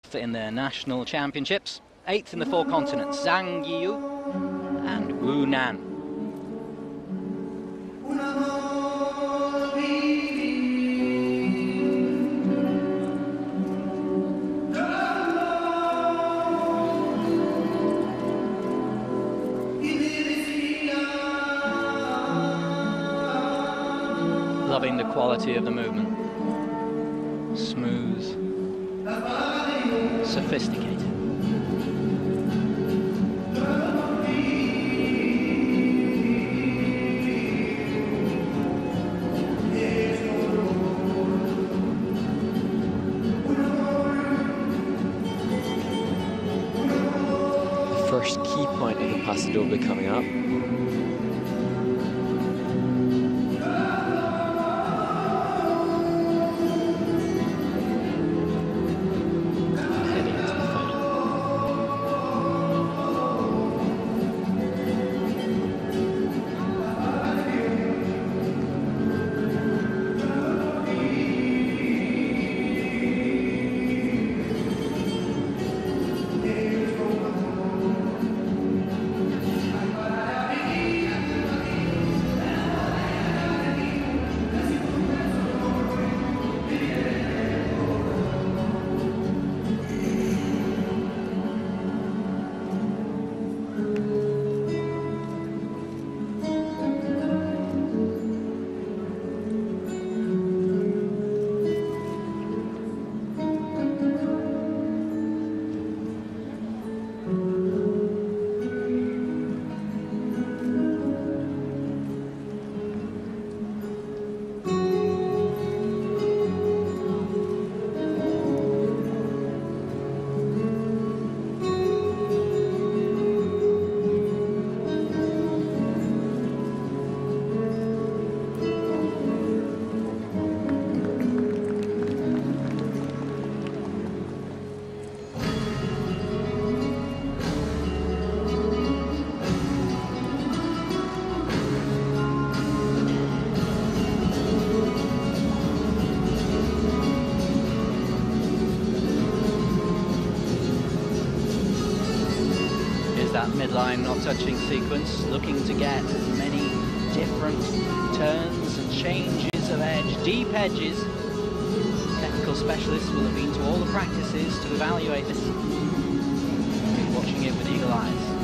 in the national championships. 8th in the 4 continents, Zhang Yiyu and Wu Nan. Loving the quality of the movement. Smooth, sophisticated. The first key point of the Paso Doble coming up. That midline not touching sequence, looking to get as many different turns and changes of edge, deep edges. Technical specialists will have been to all the practices to evaluate this. We'll be watching it with eagle eyes.